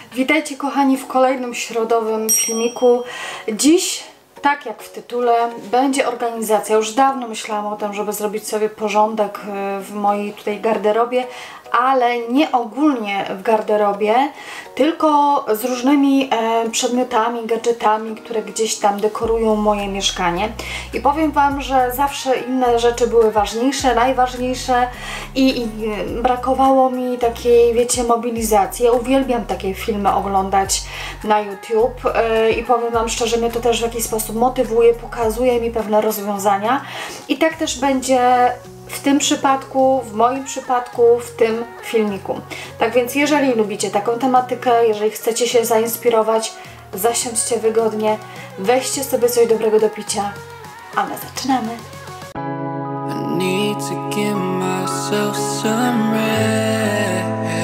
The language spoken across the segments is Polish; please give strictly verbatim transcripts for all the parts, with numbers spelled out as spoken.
Witajcie kochani w kolejnym środowym filmiku. Dziś, tak jak w tytule, będzie organizacja. Już dawno myślałam o tym, żeby zrobić sobie porządek w mojej tutaj garderobie, ale nie ogólnie w garderobie, tylko z różnymi e, przedmiotami, gadżetami, które gdzieś tam dekorują moje mieszkanie. I powiem Wam, że zawsze inne rzeczy były ważniejsze, najważniejsze i, i brakowało mi takiej, wiecie, mobilizacji. Ja uwielbiam takie filmy oglądać na YouTube e, i powiem Wam szczerze, mnie to też w jakiś sposób motywuje, pokazuje mi pewne rozwiązania i tak też będzie w tym przypadku, w moim przypadku, w tym filmiku. Tak więc jeżeli lubicie taką tematykę, jeżeli chcecie się zainspirować, zasiądźcie wygodnie, weźcie sobie coś dobrego do picia, a my zaczynamy. I need to give myself some rest.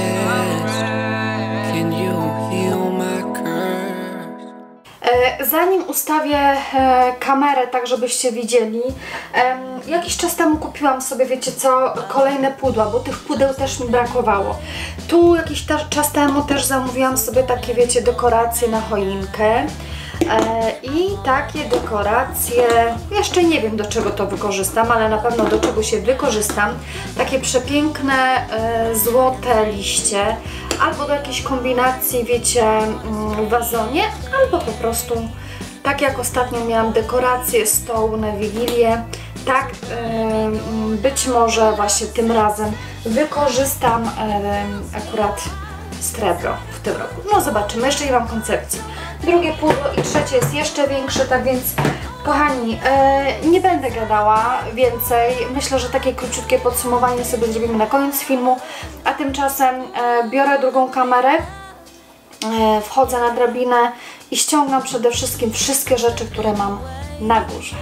Can you heal my curse? Zanim ustawię kamerę, tak żebyście widzieli, jakiś czas temu kupiłam sobie, wiecie co, kolejne pudła, bo tych pudeł też mi brakowało. Tu jakiś czas temu też zamówiłam sobie takie, wiecie, dekoracje na choinkę. I takie dekoracje, jeszcze nie wiem do czego to wykorzystam, ale na pewno do czego się wykorzystam. Takie przepiękne złote liście, albo do jakiejś kombinacji, wiecie, w wazonie, albo po prostu tak jak ostatnio miałam dekorację stołu na Wigilię, tak być może właśnie tym razem wykorzystam akurat srebro w tym roku. No zobaczymy, jeszcze nie mam koncepcji. Drugie pudło i trzecie jest jeszcze większe, tak więc kochani, e, nie będę gadała więcej. Myślę, że takie króciutkie podsumowanie sobie zrobimy na koniec filmu, a tymczasem e, biorę drugą kamerę, e, wchodzę na drabinę i ściągam przede wszystkim wszystkie rzeczy, które mam na górze.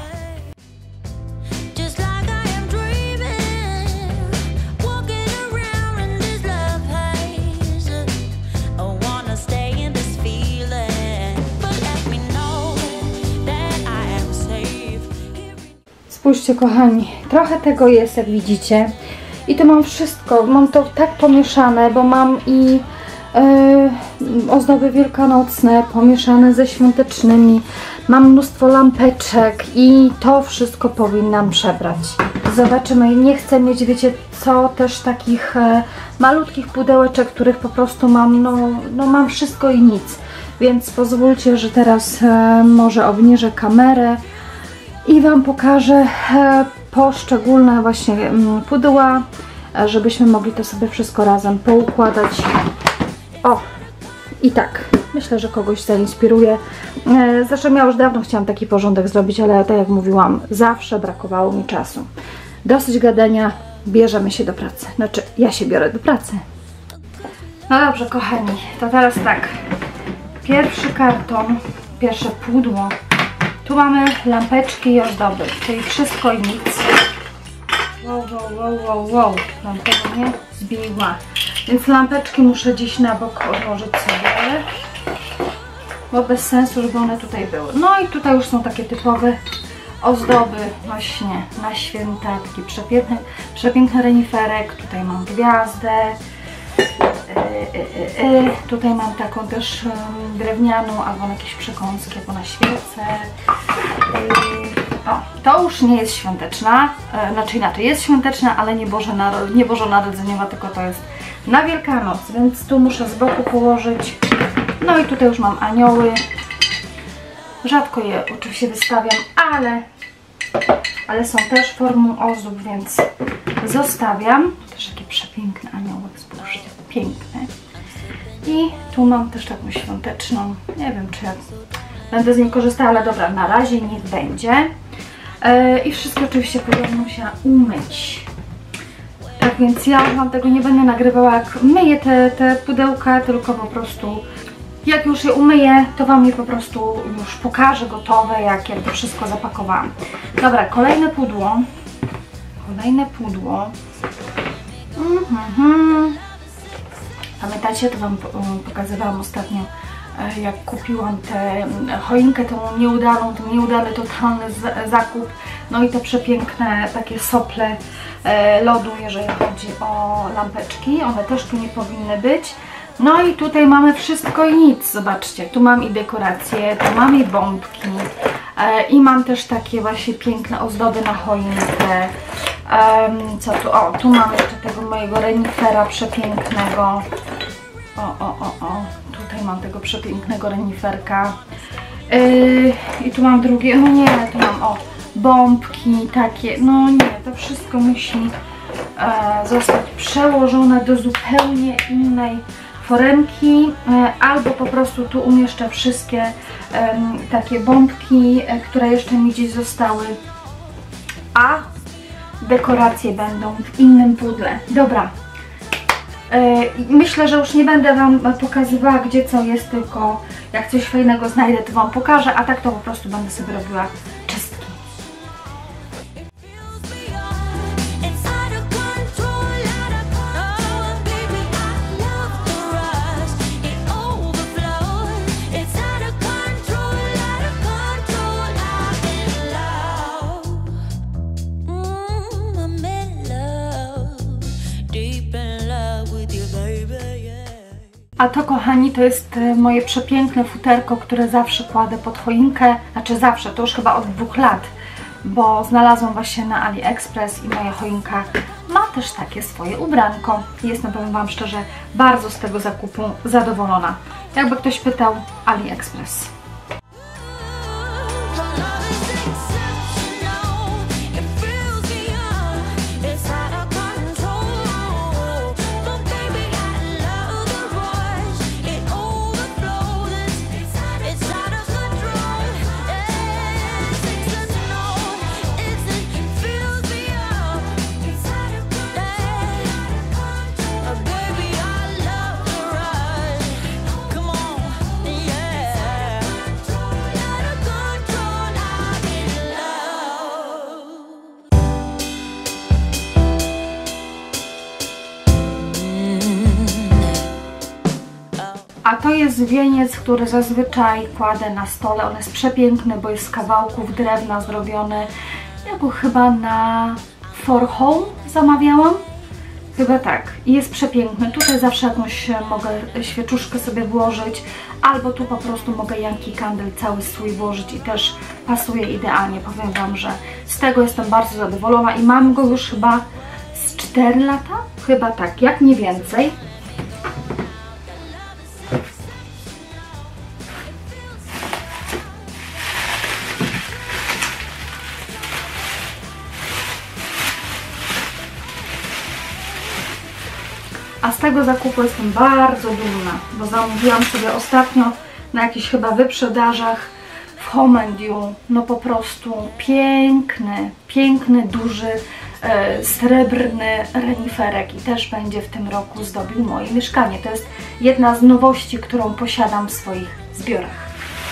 Spójrzcie kochani, trochę tego jest, jak widzicie, i to mam wszystko, mam to tak pomieszane, bo mam i yy, ozdoby wielkanocne pomieszane ze świątecznymi, mam mnóstwo lampeczek i to wszystko powinnam przebrać. Zobaczymy, nie chcę mieć, wiecie co, też takich e, malutkich pudełeczek, których po prostu mam, no, no mam wszystko i nic, więc pozwólcie, że teraz e, może obniżę kamerę i Wam pokażę poszczególne właśnie pudła, żebyśmy mogli to sobie wszystko razem poukładać. O! I tak, myślę, że kogoś zainspiruje. Zresztą ja już dawno chciałam taki porządek zrobić, ale tak jak mówiłam, zawsze brakowało mi czasu. Dosyć gadania, bierzemy się do pracy. Znaczy, ja się biorę do pracy. No dobrze, kochani, to teraz tak. Pierwszy karton, pierwsze pudło. Tu mamy lampeczki i ozdoby, czyli wszystko i nic. Wow, wow, wow, wow, wow. Mam tego nie zbiła. Więc lampeczki muszę gdzieś na bok odłożyć sobie, bo bez sensu, żeby one tutaj były. No i tutaj już są takie typowe ozdoby właśnie na święta. Taki przepiękny, przepiękny reniferek. Tutaj mam gwiazdę. Yy, yy, yy. Tutaj mam taką też yy, drewnianą, albo na jakieś przekąski, albo na świece. Yy. O, to już nie jest świąteczna, yy, znaczy inaczej, jest świąteczna, ale nie, Boże Naro- nie Bożonarodzeniowa, tylko to jest na Wielkanoc, więc tu muszę z boku położyć. No i tutaj już mam anioły. Rzadko je oczywiście wystawiam, ale, ale są też formą ozdób, więc zostawiam. Też takie przepiękne anioły, spójrzcie, piękne. I tu mam też taką świąteczną, nie wiem czy ja będę z niej korzystała, ale dobra, na razie niech będzie. Yy, I wszystko oczywiście będę musiała umyć. Tak więc ja Wam tego nie będę nagrywała, jak myję te, te pudełka, tylko po prostu jak już je umyję, to Wam je po prostu już pokażę gotowe, jak, jak to wszystko zapakowałam. Dobra, kolejne pudło. Kolejne pudło. Mm-hmm. Pamiętacie, to Wam pokazywałam ostatnio, jak kupiłam tę choinkę, tą nieudaną, ten nieudany, totalny zakup. No i te przepiękne takie sople lodu, jeżeli chodzi o lampeczki. One też tu nie powinny być. No i tutaj mamy wszystko i nic, zobaczcie, tu mam i dekoracje, tu mam i bombki e, i mam też takie właśnie piękne ozdoby na choinkę. Um, co tu? O, tu mam jeszcze tego mojego renifera przepięknego. O, o, o, o, tutaj mam tego przepięknego reniferka. Yy, I tu mam drugie, no nie, tu mam o, bombki takie, no nie, to wszystko musi e, zostać przełożone do zupełnie innej foremki, e, albo po prostu tu umieszczę wszystkie e, takie bombki, e, które jeszcze mi gdzieś zostały, a dekoracje będą w innym pudle. Dobra, e, myślę, że już nie będę Wam pokazywała, gdzie co jest, tylko jak coś fajnego znajdę, to Wam pokażę, a tak to po prostu będę sobie robiła czystki. A to, kochani, to jest moje przepiękne futerko, które zawsze kładę pod choinkę, znaczy zawsze, to już chyba od dwóch lat, bo znalazłam właśnie na AliExpress i moja choinka ma też takie swoje ubranko. Jestem, powiem Wam szczerze, bardzo z tego zakupu zadowolona. Jakby ktoś pytał, AliExpress. A to jest wieniec, który zazwyczaj kładę na stole. On jest przepiękny, bo jest z kawałków drewna zrobiony. Ja go chyba na For Home zamawiałam. Chyba tak. I jest przepiękny. Tutaj zawsze jakąś mogę świeczuszkę sobie włożyć. Albo tu po prostu mogę Yankee Candle cały swój włożyć i też pasuje idealnie. Powiem Wam, że z tego jestem bardzo zadowolona i mam go już chyba z cztery lata? Chyba tak, jak nie więcej. A z tego zakupu jestem bardzo dumna, bo zamówiłam sobie ostatnio na jakichś chyba wyprzedażach w Home and You, no po prostu piękny, piękny, duży, e, srebrny reniferek i też będzie w tym roku zdobił moje mieszkanie. To jest jedna z nowości, którą posiadam w swoich zbiorach.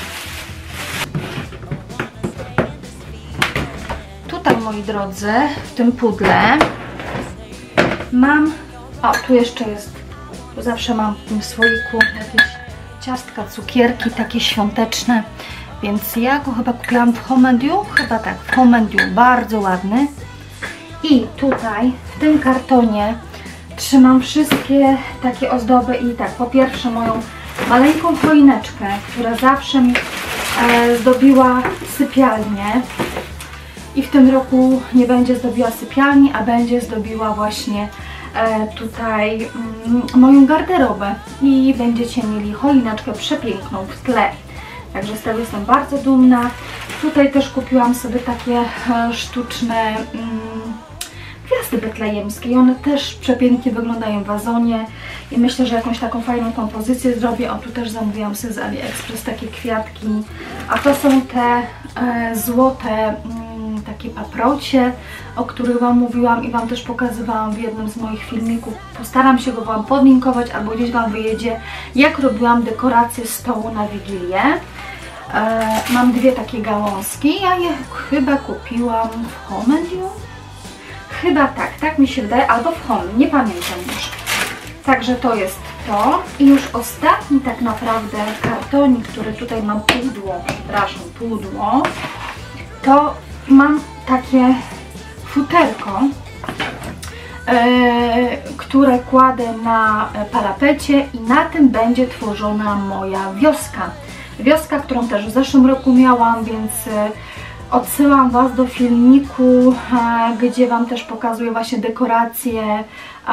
Tutaj, moi drodzy, w tym pudle mam... O, tu jeszcze jest, tu zawsze mam w tym słoiku jakieś ciastka, cukierki, takie świąteczne, więc ja go chyba kupiłam w Home and You, chyba tak, w Home and You, bardzo ładny. I tutaj, w tym kartonie trzymam wszystkie takie ozdoby i tak, po pierwsze moją maleńką choineczkę, która zawsze mi e, zdobiła sypialnię. I w tym roku nie będzie zdobiła sypialni, a będzie zdobiła właśnie e, tutaj mm, moją garderobę. I będziecie mieli choineczkę przepiękną w tle. Także z tego jestem bardzo dumna. Tutaj też kupiłam sobie takie e, sztuczne mm, gwiazdy betlejemskie. I one też przepięknie wyglądają w wazonie. I myślę, że jakąś taką fajną kompozycję zrobię. O, tu też zamówiłam sobie z AliExpress takie kwiatki. A to są te e, złote... Mm, takie paprocie, o których Wam mówiłam i Wam też pokazywałam w jednym z moich filmików. Postaram się go Wam podlinkować albo gdzieś Wam wyjedzie, jak robiłam dekorację stołu na Wigilię. E, mam dwie takie gałązki, ja je chyba kupiłam w Home and You. Chyba tak, tak mi się wydaje, albo w Home, nie pamiętam już. Także to jest to. I już ostatni tak naprawdę kartonik, który tutaj mam, pudło, przepraszam, pudło, to mam takie futerko które kładę na parapecie i na tym będzie tworzona moja wioska. Wioska, którą też w zeszłym roku miałam, więc odsyłam Was do filmiku, gdzie Wam też pokazuję właśnie dekoracje,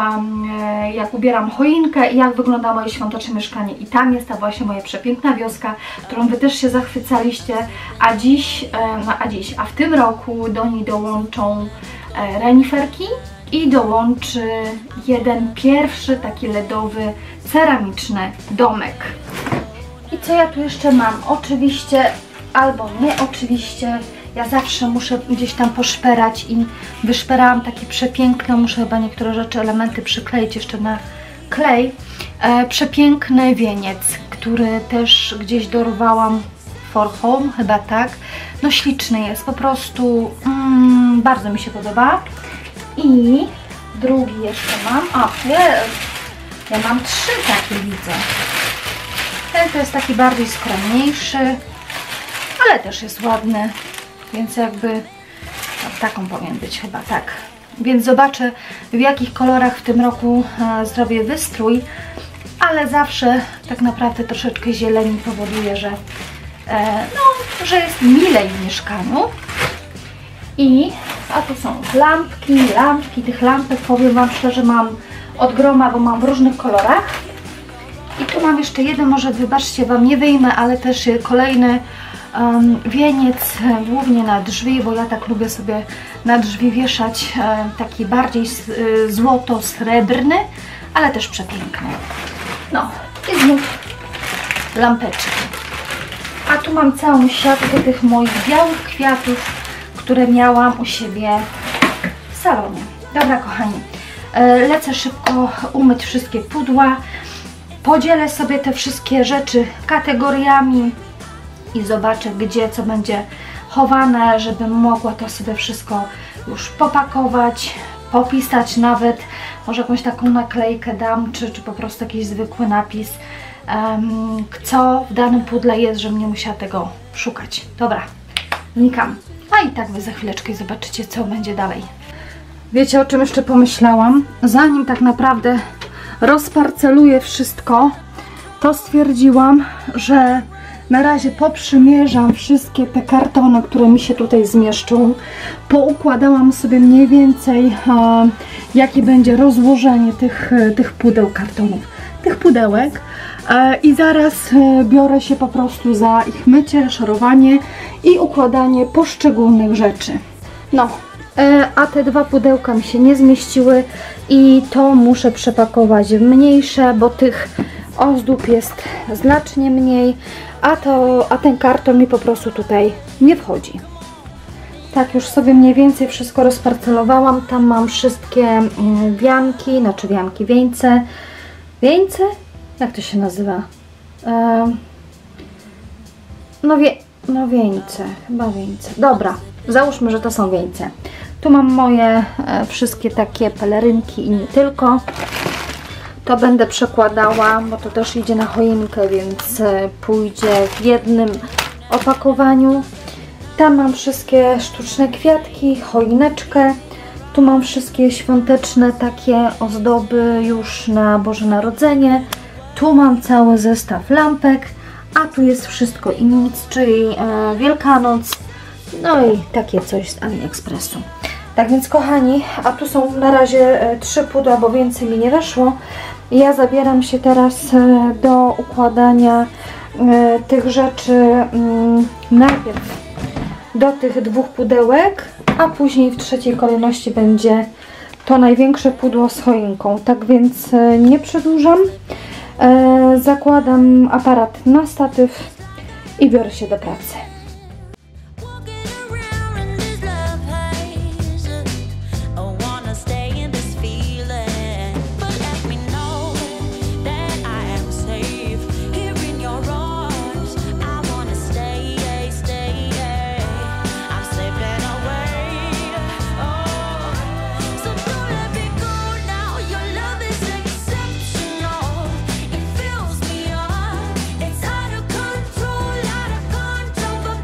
jak ubieram choinkę i jak wygląda moje świąteczne mieszkanie. I tam jest ta właśnie moja przepiękna wioska, którą Wy też się zachwycaliście, a dziś, no a dziś, a w tym roku do niej dołączą reniferki i dołączy jeden pierwszy taki ledowy, ceramiczny domek. I co ja tu jeszcze mam? Oczywiście, albo nie oczywiście, ja zawsze muszę gdzieś tam poszperać i wyszperałam takie przepiękne, muszę chyba niektóre rzeczy, elementy przykleić jeszcze na klej. E, przepiękny wieniec, który też gdzieś dorwałam for home, chyba tak. No śliczny jest, po prostu mm, bardzo mi się podoba. I drugi jeszcze mam, o jest, ja mam trzy takie widzę. Ten to jest taki bardziej skromniejszy, ale też jest ładny, więc jakby no, taką powinien być chyba, tak. Więc zobaczę, w jakich kolorach w tym roku e, zrobię wystrój, ale zawsze tak naprawdę troszeczkę zieleni powoduje, że, e, no, że jest milej w mieszkaniu. I, a tu są lampki, lampki, tych lampek powiem Wam szczerze mam od groma, bo mam w różnych kolorach. I tu mam jeszcze jeden, może wybaczcie Wam, nie wyjmę, ale też kolejny um, wieniec, głównie na drzwi, bo ja tak lubię sobie na drzwi wieszać, um, taki bardziej y, złoto-srebrny, ale też przepiękny. No i znów lampeczki. A tu mam całą siatkę tych moich białych kwiatów, które miałam u siebie w salonie. Dobra kochani, lecę szybko umyć wszystkie pudła, podzielę sobie te wszystkie rzeczy kategoriami i zobaczę, gdzie co będzie chowane, żebym mogła to sobie wszystko już popakować, popisać nawet, może jakąś taką naklejkę dam, czy, czy po prostu jakiś zwykły napis, um, co w danym pudle jest, żebym nie musiała tego szukać. Dobra, znikam. A i tak Wy za chwileczkę zobaczycie, co będzie dalej. Wiecie, o czym jeszcze pomyślałam? Zanim tak naprawdę rozparceluję wszystko, to stwierdziłam, że na razie poprzymierzam wszystkie te kartony, które mi się tutaj zmieszczą. Poukładałam sobie mniej więcej, e, jakie będzie rozłożenie tych, tych pudeł kartonów, tych pudełek. I zaraz biorę się po prostu za ich mycie, szorowanie i układanie poszczególnych rzeczy. No, a te dwa pudełka mi się nie zmieściły i to muszę przepakować w mniejsze, bo tych ozdób jest znacznie mniej, a, to, a ten karton mi po prostu tutaj nie wchodzi. Tak, już sobie mniej więcej wszystko rozparcelowałam. Tam mam wszystkie wianki, znaczy wianki, wieńce. Wieńce? Jak to się nazywa? Ehm, no, wie, no wieńce, chyba wieńce. Dobra, załóżmy, że to są wieńce. Tu mam moje e, wszystkie takie pelerynki i nie tylko. To będę przekładała, bo to też idzie na choinkę, więc e, pójdzie w jednym opakowaniu. Tam mam wszystkie sztuczne kwiatki, choineczkę. Tu mam wszystkie świąteczne takie ozdoby już na Boże Narodzenie. Tu mam cały zestaw lampek, a tu jest wszystko i nic, czyli e, Wielkanoc, no i takie coś z AliExpressu. Tak więc kochani, a tu są na razie e, trzy pudła, bo więcej mi nie weszło. Ja zabieram się teraz e, do układania e, tych rzeczy mm, najpierw do tych dwóch pudełek, a później w trzeciej kolejności będzie to największe pudło z choinką. Tak więc e, nie przedłużam. E, zakładam aparat na statyw i biorę się do pracy. Control out of control,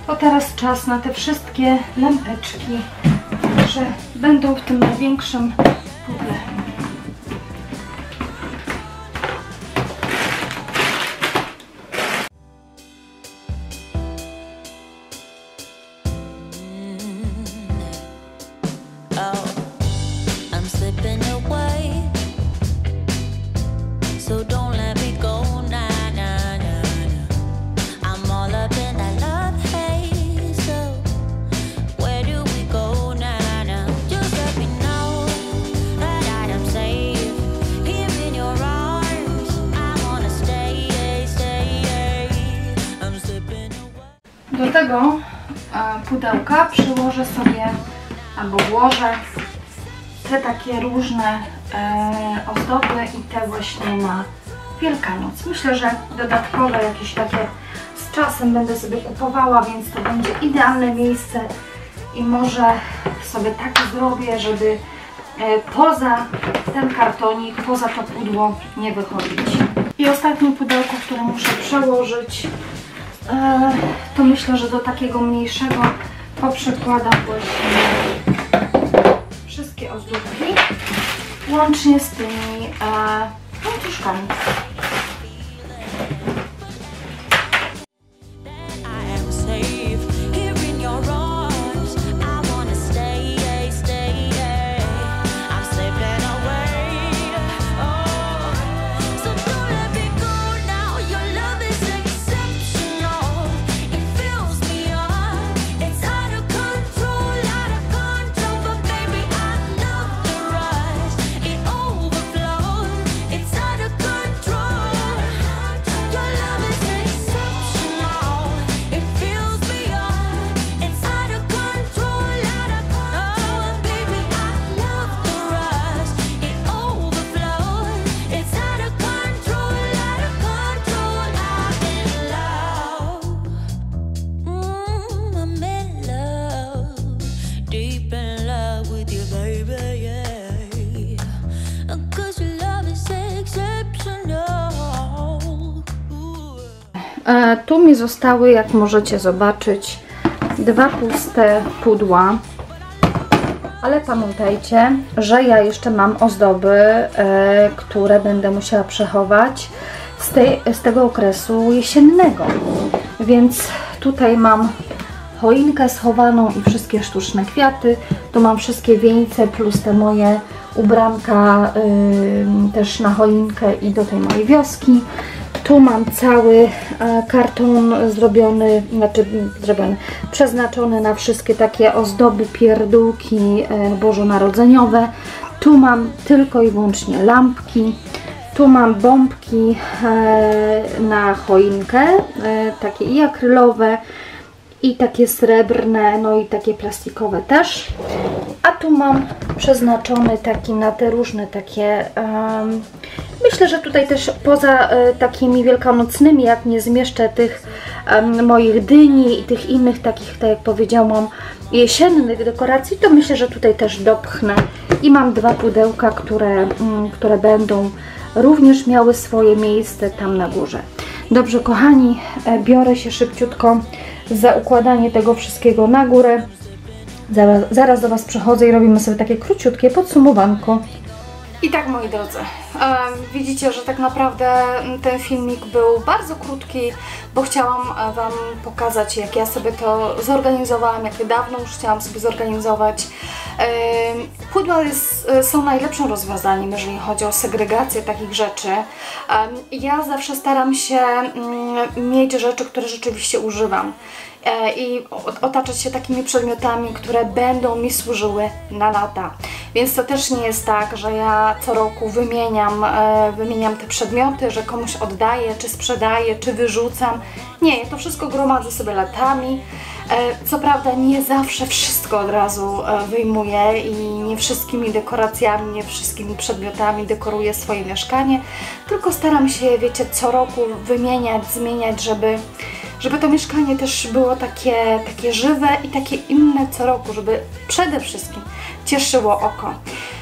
Bo teraz czas na te wszystkie lampeczki, że będą w tym największym pudle. Do tego e, pudełka przyłożę sobie albo włożę te takie różne e, ozdoby i te właśnie na Wielkanoc. Myślę, że dodatkowe jakieś takie z czasem będę sobie kupowała, więc to będzie idealne miejsce i może sobie tak zrobię, żeby e, poza ten kartonik, poza to pudło nie wychodzić. I ostatnie pudełko, które muszę przełożyć, to myślę, że do takiego mniejszego poprzekładam właśnie wszystkie ozdóbki, łącznie z tymi e, łańcuszkami. E, tu mi zostały, jak możecie zobaczyć, dwa puste pudła, ale pamiętajcie, że ja jeszcze mam ozdoby, e, które będę musiała przechować z, tej, z tego okresu jesiennego, więc tutaj mam choinkę schowaną i wszystkie sztuczne kwiaty, tu mam wszystkie wieńce plus te moje ubranka y, też na choinkę i do tej mojej wioski. Tu mam cały e, karton zrobiony, znaczy zrobiony, przeznaczony na wszystkie takie ozdoby, pierdółki e, bożonarodzeniowe. Tu mam tylko i wyłącznie lampki. Tu mam bombki e, na choinkę, e, takie i akrylowe, i takie srebrne, no i takie plastikowe też. A tu mam przeznaczony taki na te różne takie, um, myślę, że tutaj też poza e, takimi wielkanocnymi, jak nie zmieszczę tych um, moich dyni i tych innych takich, tak jak powiedziałam, jesiennych dekoracji, to myślę, że tutaj też dopchnę. I mam dwa pudełka, które, um, które będą również miały swoje miejsce tam na górze. Dobrze, kochani, e, biorę się szybciutko za układanie tego wszystkiego na górę. Zaraz, zaraz do Was przychodzę i robimy sobie takie króciutkie podsumowanko. I tak, moi drodzy, e, widzicie, że tak naprawdę ten filmik był bardzo krótki, bo chciałam Wam pokazać, jak ja sobie to zorganizowałam, jak dawno już chciałam sobie zorganizować. E, pudła jest, są najlepszym rozwiązaniem, jeżeli chodzi o segregację takich rzeczy. E, ja zawsze staram się mm, mieć rzeczy, które rzeczywiście używam i otaczać się takimi przedmiotami, które będą mi służyły na lata. Więc to też nie jest tak, że ja co roku wymieniam, wymieniam te przedmioty, że komuś oddaję, czy sprzedaję, czy wyrzucam. Nie, ja to wszystko gromadzę sobie latami. Co prawda nie zawsze wszystko od razu wyjmuję i nie wszystkimi dekoracjami, nie wszystkimi przedmiotami dekoruję swoje mieszkanie, tylko staram się, wiecie, co roku wymieniać, zmieniać, żeby żeby to mieszkanie też było takie, takie żywe i takie inne co roku, żeby przede wszystkim cieszyło oko.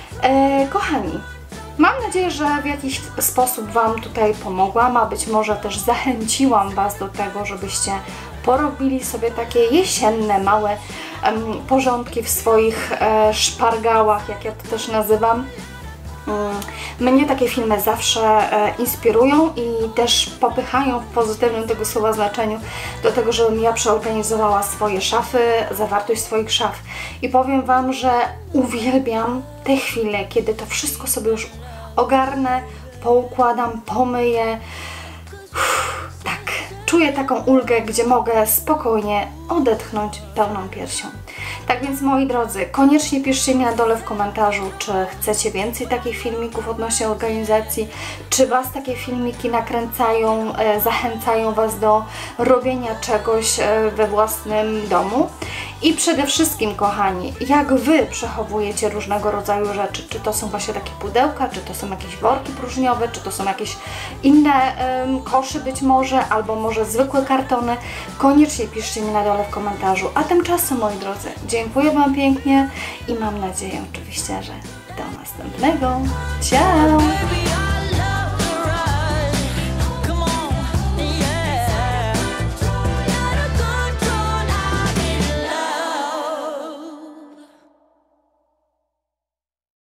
E, kochani, mam nadzieję, że w jakiś sposób Wam tutaj pomogłam, a być może też zachęciłam Was do tego, żebyście porobili sobie takie jesienne, małe em, porządki w swoich e, szpargałach, jak ja to też nazywam. Mnie takie filmy zawsze e, inspirują i też popychają w pozytywnym tego słowa znaczeniu do tego, żebym ja przeorganizowała swoje szafy, zawartość swoich szaf. I powiem Wam, że uwielbiam te chwile, kiedy to wszystko sobie już ogarnę, poukładam, pomyję. Uff, tak, czuję taką ulgę, gdzie mogę spokojnie odetchnąć pełną piersią. Tak więc, moi drodzy, koniecznie piszcie mi na dole w komentarzu, czy chcecie więcej takich filmików odnośnie organizacji, czy Was takie filmiki nakręcają, e, zachęcają Was do robienia czegoś e, we własnym domu. I przede wszystkim, kochani, jak Wy przechowujecie różnego rodzaju rzeczy, czy to są właśnie takie pudełka, czy to są jakieś worki próżniowe, czy to są jakieś inne um, koszy być może, albo może zwykłe kartony, koniecznie piszcie mi na dole w komentarzu. A tymczasem, moi drodzy, dziękuję Wam pięknie i mam nadzieję oczywiście, że do następnego. Ciao!